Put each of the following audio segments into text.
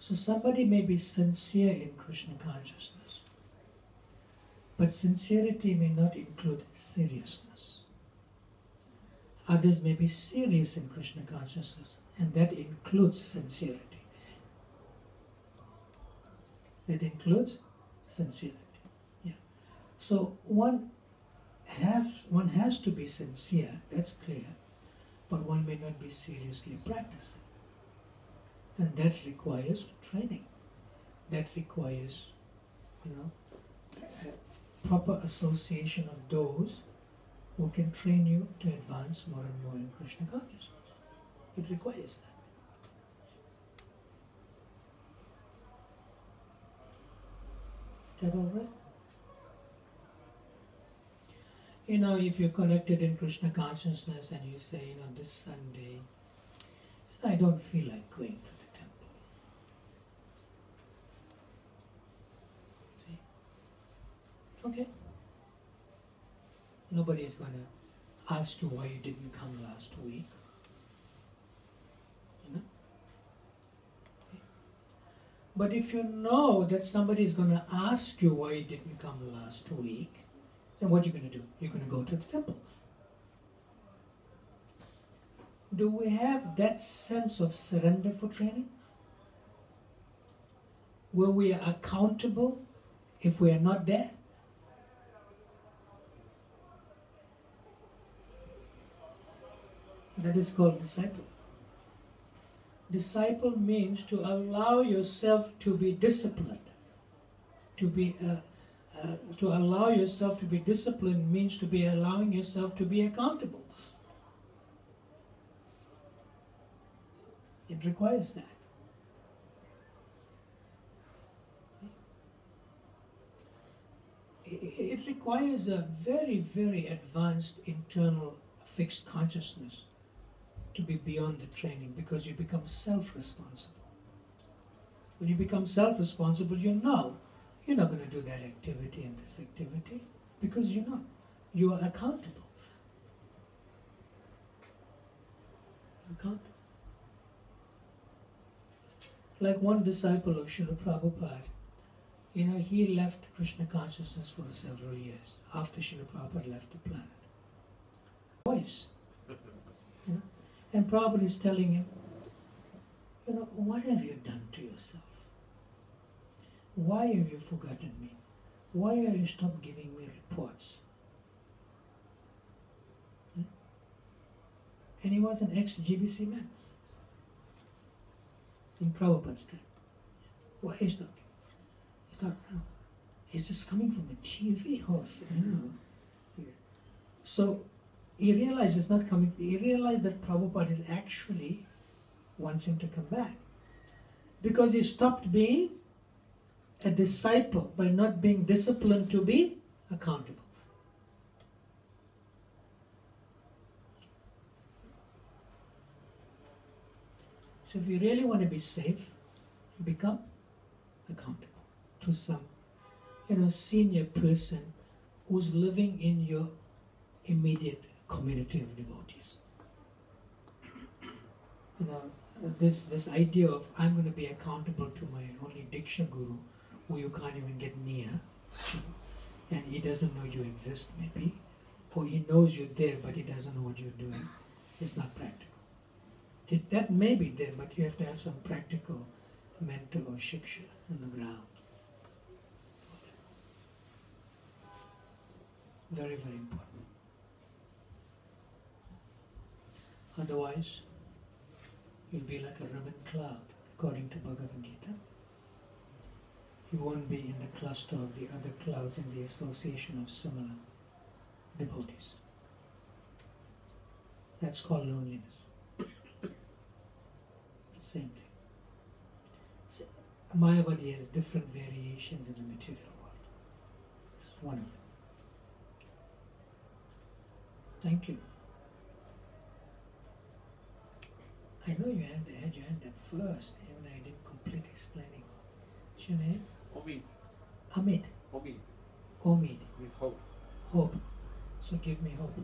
So somebody may be sincere in Krishna consciousness, but sincerity may not include seriousness. Others may be serious in Krishna consciousness, and that includes sincerity. That includes sincerity. Yeah. So one has to be sincere, that's clear, but one may not be seriously practicing. And that requires training. That requires, a proper association of those who can train you to advance more and more in Krishna consciousness. It requires that. Is that all right? If you're connected in Krishna consciousness and you say, this Sunday, I don't feel like going to the temple. See? Okay. Nobody's going to ask you why you didn't come last week. Okay. But if you know that somebody is going to ask you why you didn't come last week, then what are you going to do? You're going to go to the temple. Do we have that sense of surrender for training? Where we are accountable if we are not there? That is called disciple. Disciple means to allow yourself to be disciplined. To allow yourself to be disciplined means to be allowing yourself to be accountable. It requires that. It requires a very, very advanced internal fixed consciousness to be beyond the training, because you become self-responsible. When you become self-responsible, you're not going to do that activity and this activity, because you are accountable. Accountable. Like one disciple of Srila Prabhupada, he left Krishna consciousness for several years after Srila Prabhupada left the planet. Voice. And Prabhupada is telling him, what have you done to yourself? Why have you forgotten me? Why have you stopped giving me reports? And he was an ex-GBC man in Prabhupada's time. Why is not? He thought, it's just coming from the TV host, So he realized it's not coming. He realized that Prabhupada is actually wants him to come back, because he stopped being a disciple by not being disciplined to be accountable. So if you really want to be safe, become accountable to some, senior person who's living in your immediate community of devotees. This idea of I'm going to be accountable to my only Diksha Guru, who you can't even get near, and he doesn't know you exist maybe, or he knows you're there but he doesn't know what you're doing. It's not practical. That may be there, but you have to have some practical mentor or shiksha on the ground. Very, very important. Otherwise, you'll be like a ribbon cloud, according to Bhagavad Gita. You won't be in the cluster of the other clouds in the association of similar devotees. That's called loneliness. Same thing. So, Mayavadi has different variations in the material world. This is one of them. Thank you. I know you had your hand up first, even I didn't complete explaining. What's your name? Omid. Amit. Omid. Omid. Means hope. Hope. So give me hope.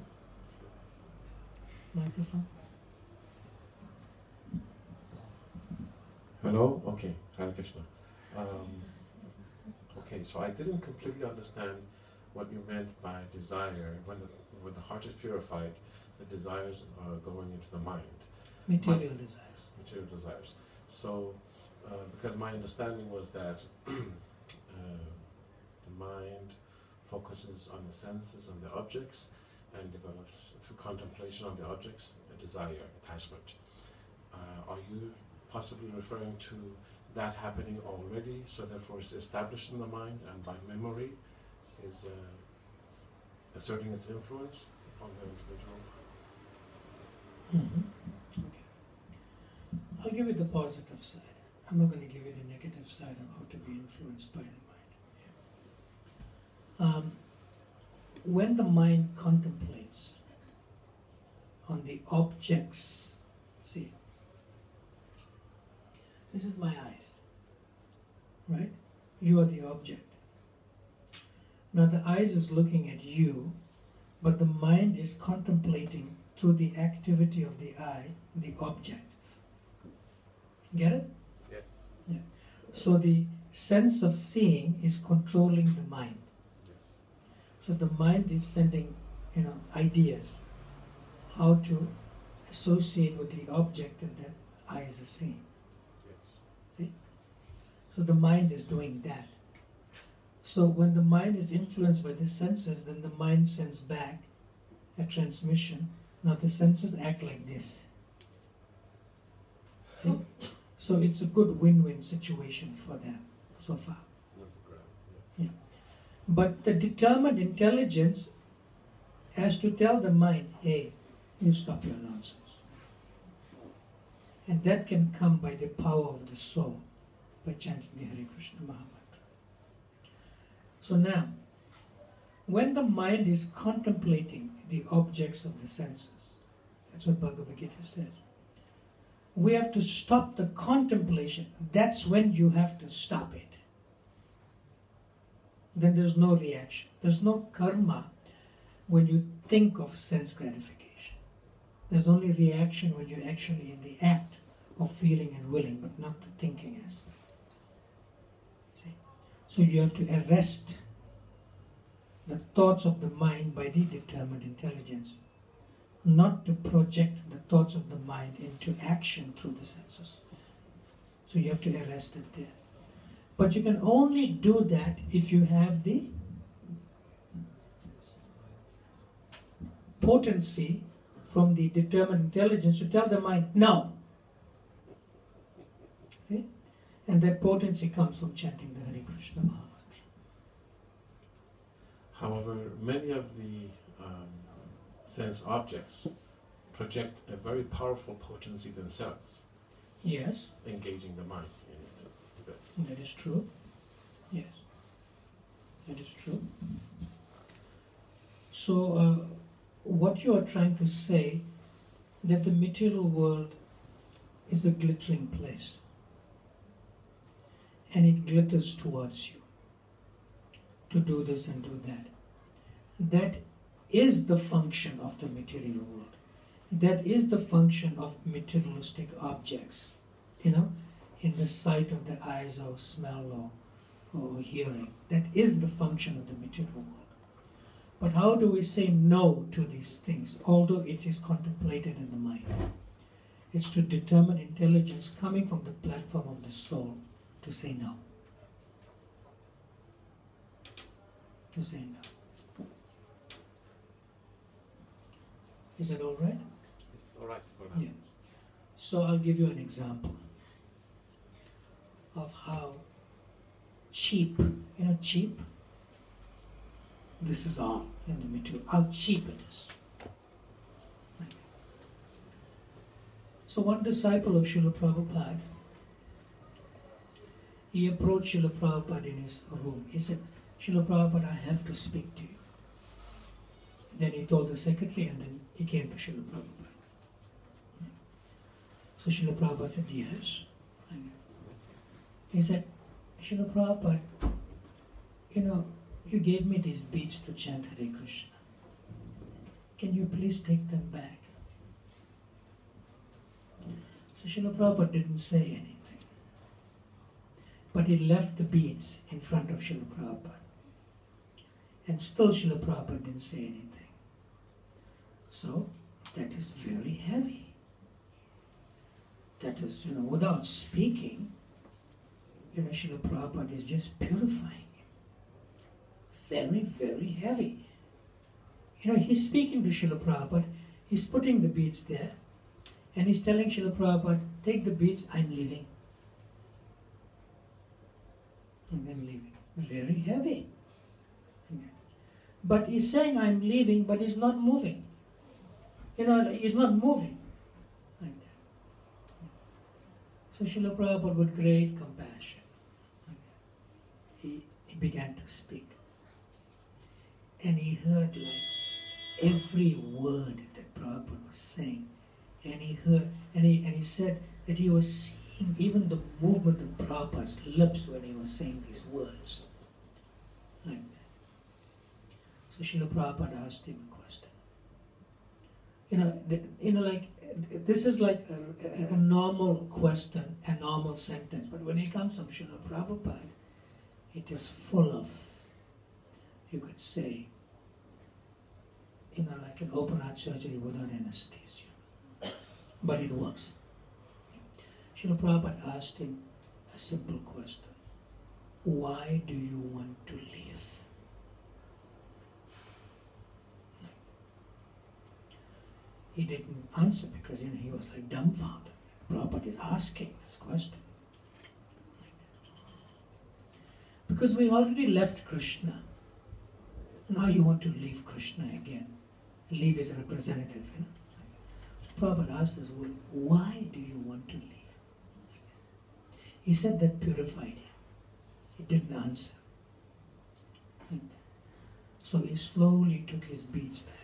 Microphone. Hello? Okay, Hare Krishna. Okay, so I didn't completely understand what you meant by desire. When the heart is purified, the desires are going into the mind. Material desires. Material desires. So, because my understanding was that the mind focuses on the senses and the objects and develops through contemplation on the objects a desire, attachment. Are you possibly referring to that happening already, so therefore it's established in the mind and by memory is asserting its influence on the individual? Okay. I'll give you the positive side. I'm not going to give you the negative side of how to be influenced by the mind. When the mind contemplates on the objects, see, this is my eyes, right? You are the object. Now the eyes is looking at you, but the mind is contemplating through the activity of the eye, the object. Get it? Yes. Yeah. So the sense of seeing is controlling the mind. Yes. So the mind is sending, ideas how to associate with the object that the eyes are seeing. Yes. See? So the mind is doing that. So when the mind is influenced by the senses, then the mind sends back a transmission. Now the senses act like this. See? So it's a good win-win situation for them so far. Yeah. But the determined intelligence has to tell the mind, hey, you stop your nonsense. And that can come by the power of the soul, by chanting the Hare Krishna Maha Mantra. So now, when the mind is contemplating the objects of the senses, that's what Bhagavad Gita says, we have to stop the contemplation. That's when you have to stop it. Then there's no reaction. There's no karma when you think of sense gratification. There's only reaction when you're actually in the act of feeling and willing, but not the thinking aspect. See? So you have to arrest the thoughts of the mind by the determined intelligence, not to project the thoughts of the mind into action through the senses. So you have to arrest it there. But you can only do that if you have the potency from the determined intelligence to tell the mind, no. See? And that potency comes from chanting the Hare Krishna Maha Mantra. However, many of the sense objects project a very powerful potency themselves. Yes. Engaging the mind in it. That is true. Yes. That is true. So, what you are trying to say, that the material world is a glittering place. And it glitters towards you. To do this and do that. That is the function of the material world. That is the function of materialistic objects. In the sight of the eyes or smell or hearing. That is the function of the material world. But how do we say no to these things, although it is contemplated in the mind? It's to determine intelligence coming from the platform of the soul to say no. To say no. Is that all right? It's all right for now. Yeah. So I'll give you an example of how cheap, cheap, this is all in the material, how cheap it is. Right. So one disciple of Srila Prabhupada, he approached Srila Prabhupada in his room. He said, Srila Prabhupada, I have to speak to you. Then he told the secretary, and then he came to Srila Prabhupada. So Srila Prabhupada said, yes. He said, Srila Prabhupada, you gave me these beads to chant Hare Krishna. Can you please take them back? So Srila Prabhupada didn't say anything. but he left the beads in front of Srila Prabhupada. And still Srila Prabhupada didn't say anything. So that is very heavy. That is, without speaking, Srila Prabhupada is just purifying him. Very, very heavy. He's speaking to Srila Prabhupada, he's putting the beads there, and he's telling Srila Prabhupada, take the beads, I'm leaving. And then leaving. Very heavy. But he's saying, I'm leaving, but he's not moving. He's not moving. Like that. So Srila Prabhupada, with great compassion, he began to speak. And he heard every word that Prabhupada was saying. And he heard, and he said that he was seeing even the movement of Prabhupada's lips when he was saying these words. Like that. So Srila Prabhupada asked him a question. This is like a normal question, a normal sentence. But when it comes from Srila Prabhupada, it is full of, you could say, like an open heart surgery without anesthesia. But it works. Srila Prabhupada asked him a simple question. Why do you want to live? He didn't answer because he was like dumbfounded. Prabhupada is asking this question. Because we already left Krishna. Now you want to leave Krishna again. Leave his representative. So Prabhupada asked this word, why do you want to leave? He said that purified him. He didn't answer. So he slowly took his beads back.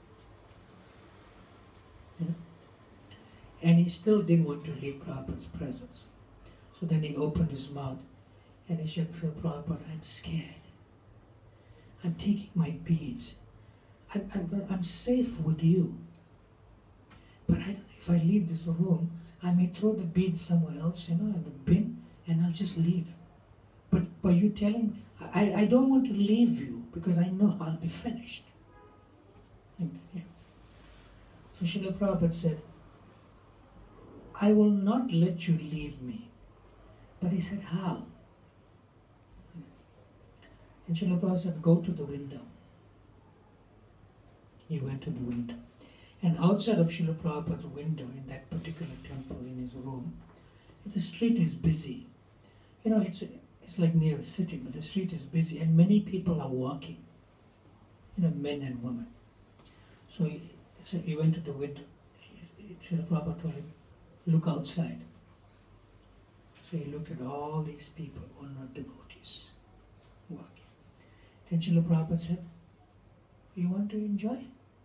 And he still didn't want to leave Prabhupada's presence. So then he opened his mouth and he said, Prabhupada, I'm scared. I'm taking my beads. I'm safe with you. But I don't know, if I leave this room, I may throw the beads somewhere else, in the bin, and I'll just leave. But by you telling, I don't want to leave you because I know I'll be finished. So Srila Prabhupada said, I will not let you leave me. But he said, how? And Srila Prabhupada said, go to the window. He went to the window. And outside of Srila Prabhupada's window in that particular temple in his room, the street is busy. It's like near a city, but the street is busy and many people are walking. Men and women. So he went to the window. Srila Prabhupada told him, look outside. So he looked at all these people, all not devotees, walking. Then Srila Prabhupada said, you want to enjoy?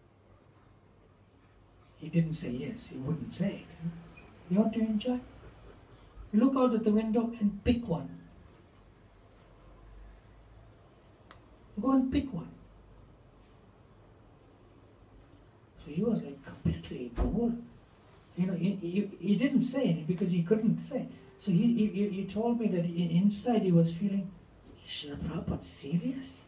He didn't say yes, he wouldn't say it. You want to enjoy? Look out at the window and pick one. Go and pick one. So he was like completely bored. He didn't say anything because he couldn't say. So he told me that inside he was feeling, is Srila Prabhupada serious?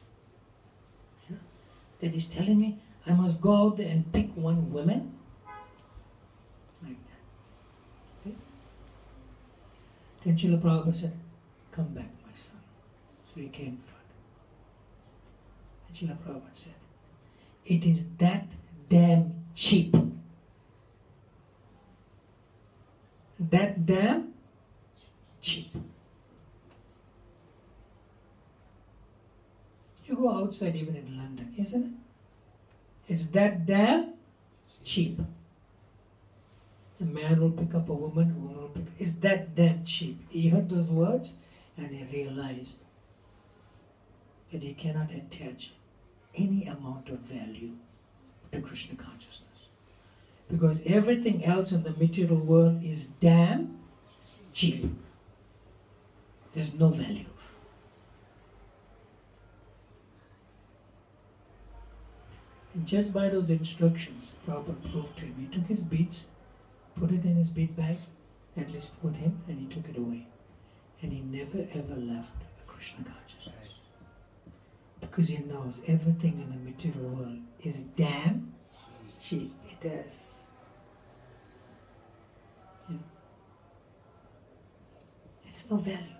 That he's telling me I must go out there and pick one woman? Like that. See? Then Srila Prabhupada said, come back, my son. So he came forward. And Srila Prabhupada said, it is that damn cheap. That damn cheap. You go outside even in London, isn't it? It's that damn cheap. A man will pick up a woman will pick up. It's that damn cheap. He heard those words and he realized that he cannot attach any amount of value to Krishna consciousness. Because everything else in the material world is damn cheap. There's no value. And just by those instructions, Prabhupada proved to him. He took his beads, put it in his bead bag, at least with him, and he took it away. and he never ever left Krishna consciousness. Because he knows everything in the material world is damn cheap. It is. You know, it has no value.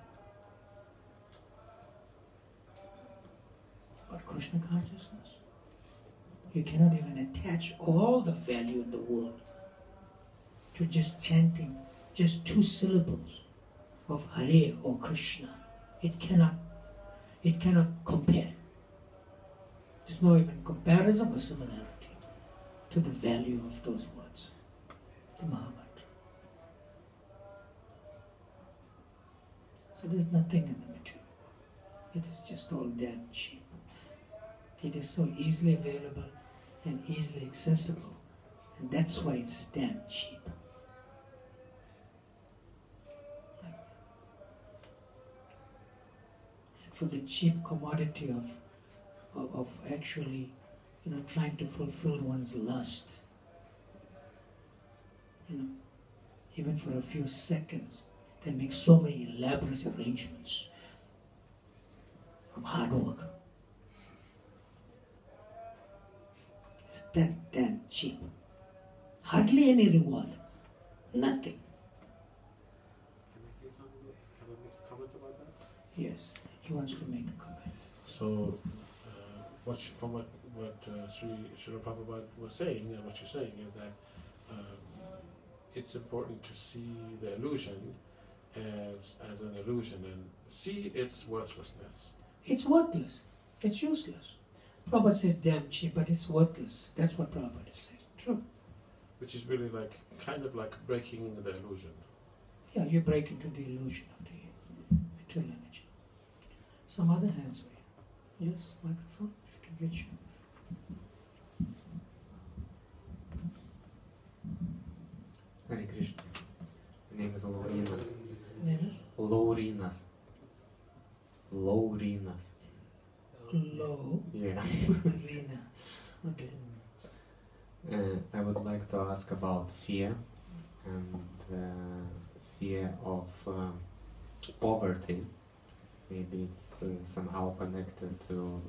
But Krishna consciousness, you cannot even attach all the value in the world to just chanting just 2 syllables of Hare or Krishna. It cannot compare. There's no even comparison or similarity to the value of those words, the Mahamantra. So there's nothing in the material. It is just all damn cheap. It is so easily available and easily accessible, and that's why it's damn cheap. And for the cheap commodity of actually, trying to fulfill one's lust, even for a few seconds, they make so many elaborate arrangements of hard work. It's that damn cheap. Hardly any reward. Nothing. Can I say something? Can I make a comment about that? Yes, he wants to make a comment. So, from what Sri Srila Prabhupada was saying, and what you're saying is that it's important to see the illusion as an illusion and see its worthlessness. It's worthless. It's useless. Prabhupada says damn cheap, but it's worthless. That's what Prabhupada is saying. True. Which is really kind of like breaking the illusion. Yeah, you break into the illusion of the material energy. Some other hands for you. Yes, microphone, if you can get you. Hare Krishna. My name is Laurinas. Name Laurinas. Laurinas. is Low Yeah. Rina. Okay. I would like to ask about fear and fear of poverty. Maybe it's somehow connected to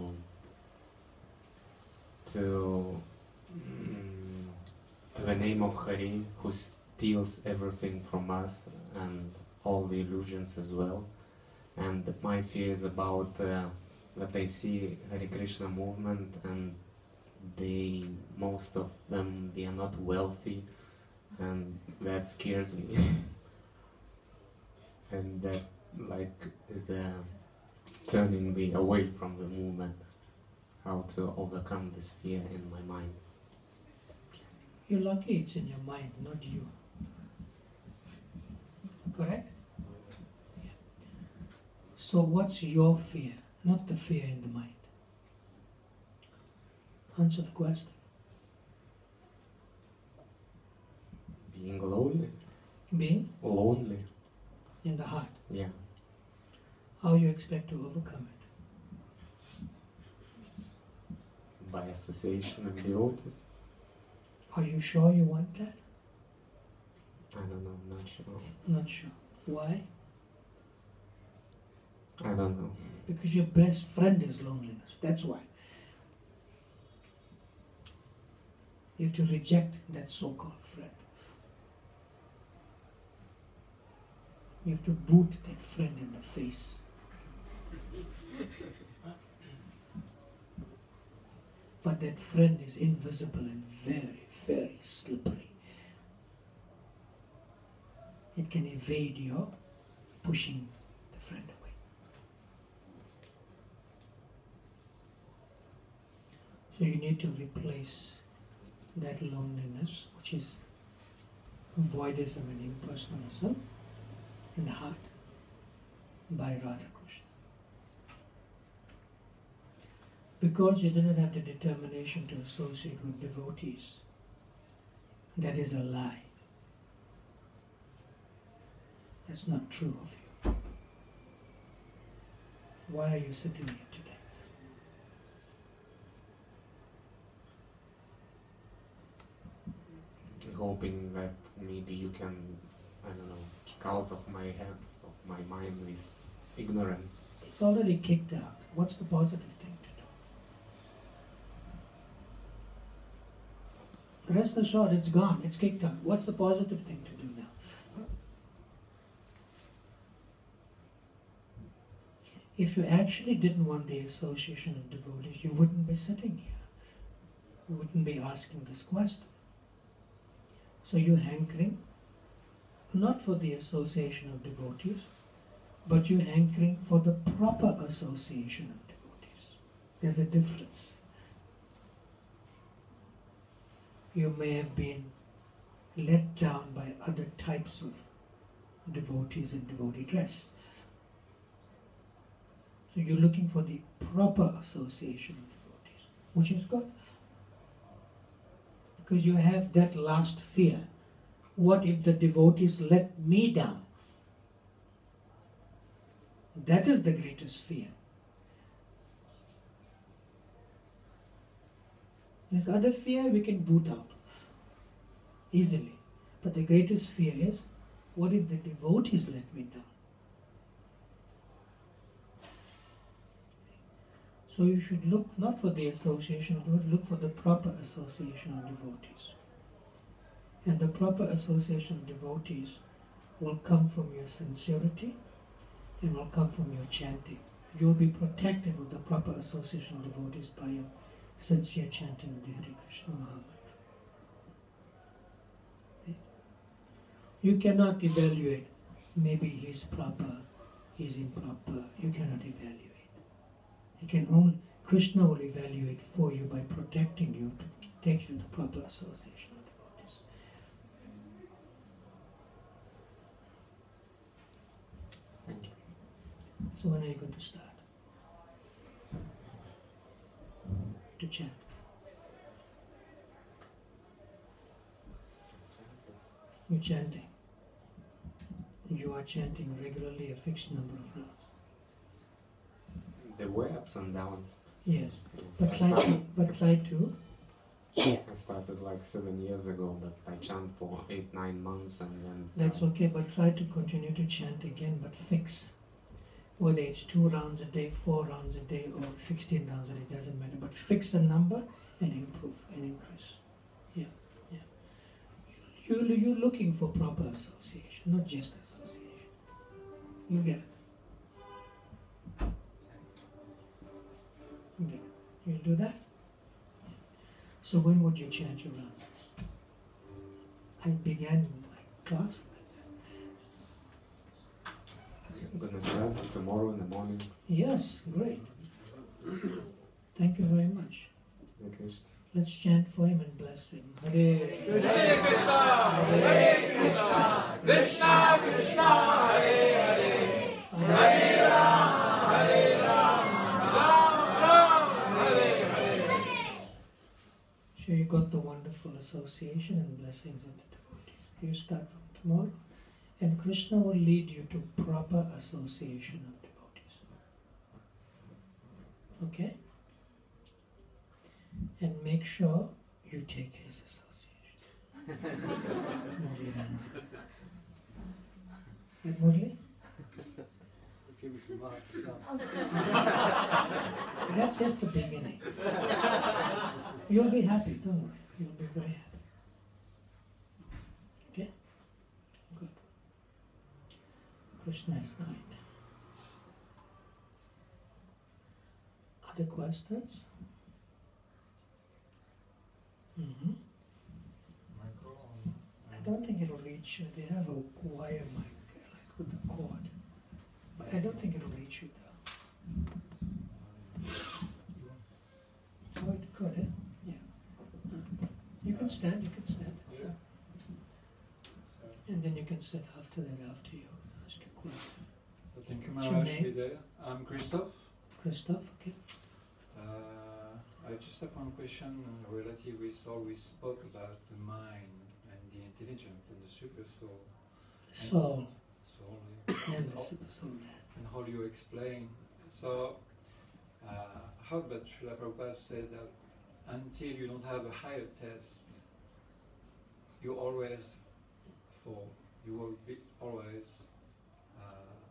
the name of Hari, who steals everything from us and all the illusions as well. And my fear is about that I see Hare Krishna movement, and most of them, they are not wealthy, and that scares me. And that is turning me away from the movement. How to overcome this fear in my mind. You're lucky it's in your mind, not you. Correct? Yeah. So what's your fear? Not the fear in the mind. Answer the question. Being lonely. Being Lonely. in the heart. Yeah. How you expect to overcome it? By association with devotees. Are you sure you want that? I don't know, I'm not sure. Not sure. Why? I don't know. Because your best friend is loneliness. That's why. You have to reject that so-called friend. You have to boot that friend in the face. But that friend is invisible and very, very slippery. It can evade your pushing the friend away. So you need to replace that loneliness, which is voidism and impersonalism, in the heart by Radha Krishna. Because you didn't have the determination to associate with devotees, that is a lie. That's not true of you. Why are you sitting here today? Hoping that maybe you can, I don't know, kick out of my head of my mind is ignorance. It's already kicked out. What's the positive thing to do? Rest assured, it's gone. It's kicked out. What's the positive thing to do now? If you actually didn't want the association of devotees, you wouldn't be sitting here. You wouldn't be asking this question. So you're hankering not for the association of devotees, but you're hankering for the proper association of devotees. There's a difference. You may have been let down by other types of devotees in devotee dress. So you're looking for the proper association of devotees, which is good. Because you have that last fear. What if the devotees let me down? That is the greatest fear. This other fear we can boot out easily. But the greatest fear is, what if the devotees let me down? So you should look not for the association of devotees, look for the proper association of devotees. And the proper association of devotees will come from your sincerity and will come from your chanting. You'll be protected with the proper association of devotees by your sincere chanting of the Hare Krishna Mahamantra. Okay? You cannot evaluate, maybe he's proper, he's improper. You cannot evaluate. You can only, Krishna will evaluate for you by protecting you to take you to the proper association of devotees. Thank you. So when are you going to start? To chant. You're chanting. You are chanting regularly a fixed number of rounds. There were ups and downs. Yes, but try to. I started like 7 years ago, but I chant for 8-9 months and then... That's okay, but try to continue to chant again, but fix. Whether it's 2 rounds a day, 4 rounds a day, or 16 rounds a day, doesn't matter. But fix a number and improve and increase. Yeah, yeah. You're looking for proper association, not just association. You get it. Okay. You'll do that? So when would you chant your rounds? I began my class. I'm gonna chant tomorrow in the morning. Yes, great. Thank you very much. Okay. Let's chant for him and bless him. Hare Krishna, Hare Krishna, Krishna Krishna, Hare Hare, Hare Rama, Hare Rama, Rama Rama, Hare Hare. Sure, you got the wonderful association and blessings of the devotees. You start from tomorrow, and Krishna will lead you to proper association of devotees. Okay? And make sure you take his association. Murli Rama. Right, Murli? That's just the beginning. You'll be happy, don't worry. You'll be very happy. Okay? Good. Krishna is kind. Other questions? Mm-hmm. I don't think it'll reach you. They have a wire mic, like with a cord. But I don't think it'll reach you though. Oh, it could, eh? Yeah. You can stand, And then you can sit after that, after you ask a question. Thank you, What's your Maharaj name? Vidya. I'm Christoph. Christoph, okay. I just have one question relative with all we spoke about the mind and the intelligence and the super soul. Soul. Soul, And the super soul. and how do you explain? So, how about Srila Prabhupada said that until you don't have a higher test, you will be always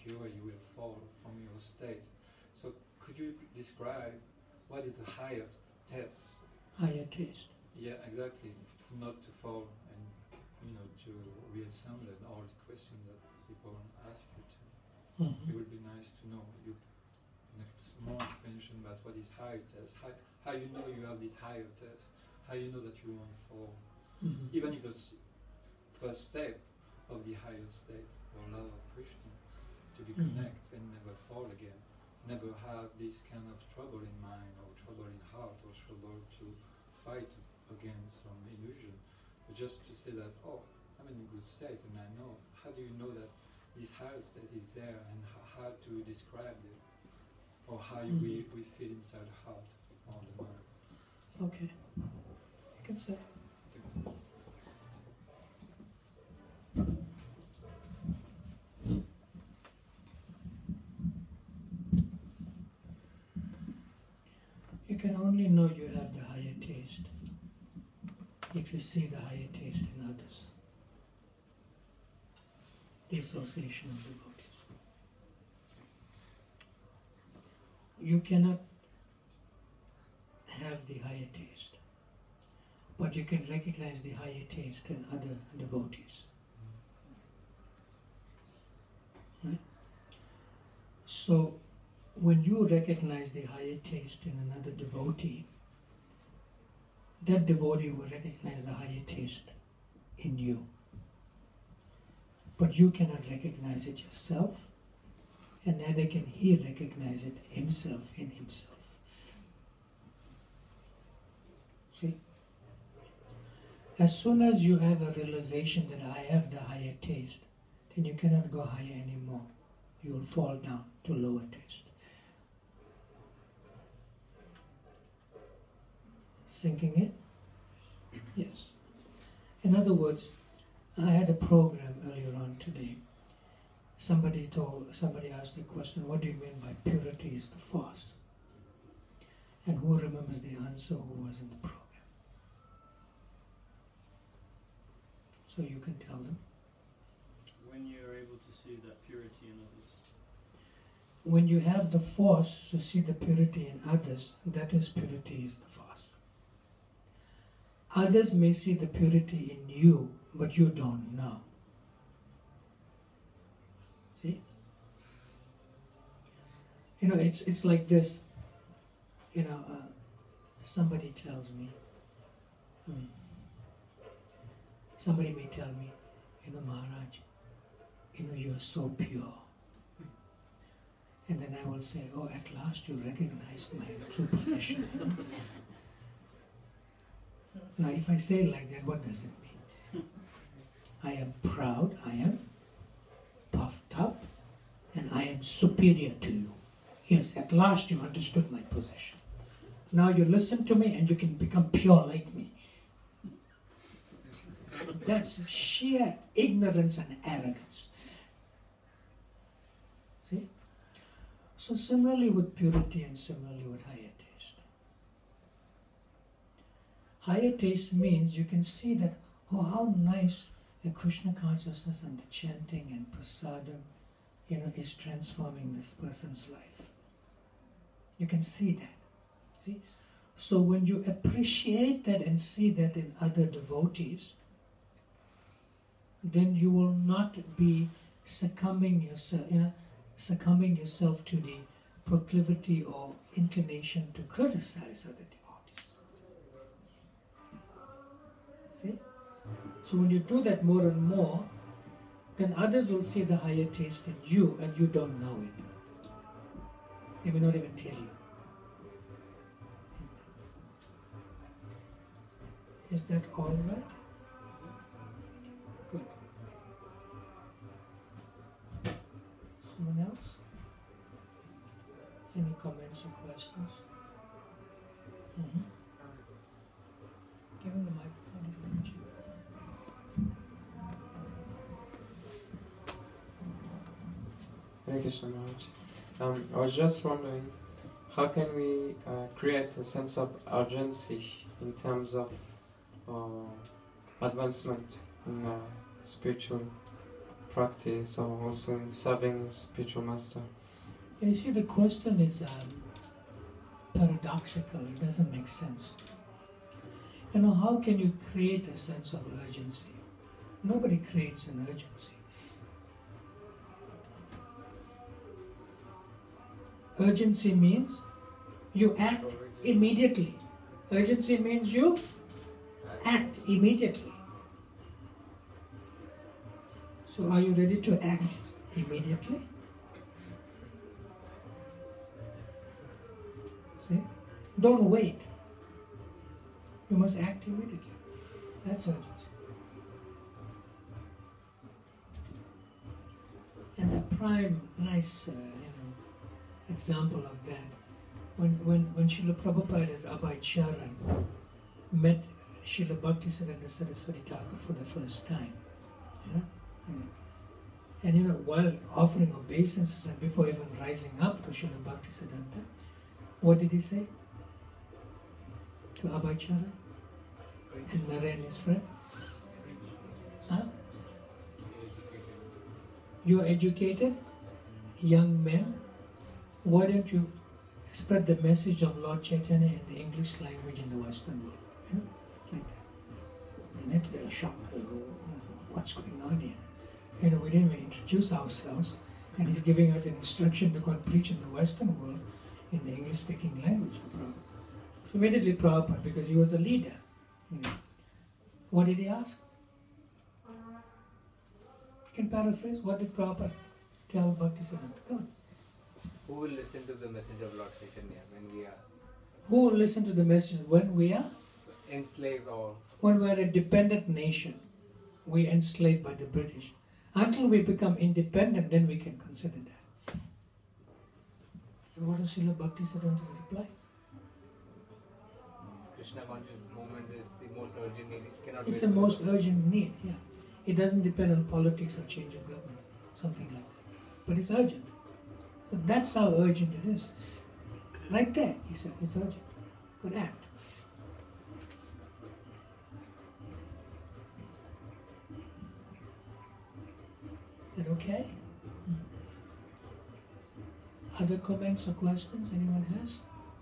insecure, you will fall from your state. So could you describe what is the highest test? Higher taste. Yeah, exactly. Not to fall and to reassemble all the questions that people ask you to. Mm-hmm. It would be nice to know you more explanation about what is higher test. How you know you have this higher test. How you know that you won't fall. Mm-hmm. Even if it's first step of the higher state for a lot of Christians to be connect and never fall again. Never have this kind of trouble in mind or trouble in heart or trouble to fight against some illusion. But just to say that, oh, I'm in a good state and I know. How do you know that this higher state is there and how to describe it? Or how we feel inside the heart or the mind? Okay. You can say. You can only know you have the higher taste if you see the higher taste in others. The association of devotees. You cannot have the higher taste, but you can recognize the higher taste in other devotees. Right? So, when you recognize the higher taste in another devotee, that devotee will recognize the higher taste in you. But you cannot recognize it yourself, and neither can he recognize it himself in himself. See? As soon as you have a realization that I have the higher taste, then you cannot go higher anymore. You will fall down to lower taste. Sinking in? Yes. In other words, I had a program earlier on today. Somebody asked the question, what do you mean by purity is the force? And who remembers the answer who was in the program? So you can tell them. When you're able to see that purity in others. When you have the force to see the purity in others, that is purity is the force. Others may see the purity in you, but you don't know. See? It's like this. Somebody tells me, somebody may tell me, Maharaj, you are so pure. And then I will say, oh, at last you recognized my true position. Now, if I say like that, what does it mean? I am proud, I am puffed up, and I am superior to you. Yes, at last you understood my position. Now you listen to me and you can become pure like me. That's sheer ignorance and arrogance. See? So similarly with purity and similarly with higher taste. Higher taste means you can see that, oh, how nice the Krishna consciousness and the chanting and prasadam, is transforming this person's life. You can see that. See? So when you appreciate that and see that in other devotees, then you will not be succumbing yourself to the proclivity or inclination to criticize other devotees. See? So when you do that more and more, then others will see the higher taste in you and you don't know it. They may not even tell you. Is that all right? Good. Someone else? Any comments or questions? Give him the microphone. Thank you so much. I was just wondering, how can we create a sense of urgency in terms of advancement in spiritual practice or also in serving spiritual master? You see, the question is paradoxical. It doesn't make sense. You know, how can you create a sense of urgency? Nobody creates an urgency. Urgency means you act immediately. Urgency means you act immediately. So are you ready to act immediately? See? Don't wait. You must act immediately. That's urgency. And a prime, nice example of that, when Srila Prabhupada as Abhay Charan met Srila Bhaktisiddhanta Saraswati Thakur for the first time, and while offering obeisances and before even rising up to Srila Bhaktisiddhanta, what did he say to Abhay Charan and Narayan, his friend? Huh? You are educated, young men. Why don't you spread the message of Lord Chaitanya in the English language in the Western world? Like that. And they're shocked. What's going on here? We didn't even introduce ourselves, and he's giving us an instruction to go and preach in the Western world in the English-speaking language. So immediately Prabhupada, because he was a leader. What did he ask? You can paraphrase. What did Prabhupada tell Bhaktisiddhanta? Come on. Who will listen to the message of Lord Chaitanya when we are Who will listen to the message when we are enslaved or when we are a dependent nation? We are enslaved by the British. Until we become independent, then we can consider that. And what is Srila Bhaktisiddhanta's reply? Krishna conscious movement is the most urgent need. It cannot It's be the most urgent need, yeah. It doesn't depend on politics or change of government, something like that. But it's urgent. So that's how urgent it is. Right there, he said, it's urgent. Good act. Is that okay? Other comments or questions anyone has?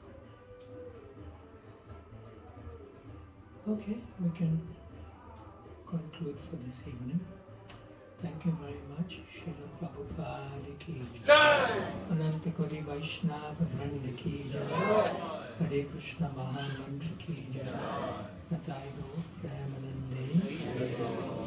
Okay, we can conclude for this evening. Thank you very much. Srila Prabhupada ki jai. Ananta Kori Vaishnava Vranda ki jai. Hare Krishna Mahamantra ki jai. Nathai Go Pramanande.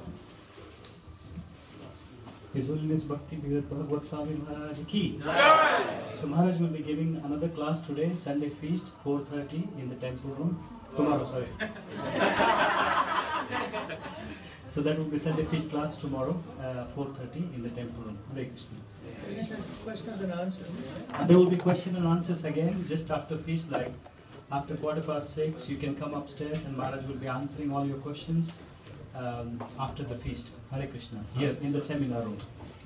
His Holiness Bhakti Virat Bhagavad Swami Maharaj ki jai. So Maharaj will be giving another class today, Sunday feast, 4:30 in the temple room. Tomorrow, sorry. So that will be Sunday feast class tomorrow, 4:30 in the temple room. Hare Krishna. Questions and answers. And there will be question and answers again just after feast, like after 6:15. You can come upstairs and Maharaj will be answering all your questions after the feast. Hare Krishna. Here in the seminar room.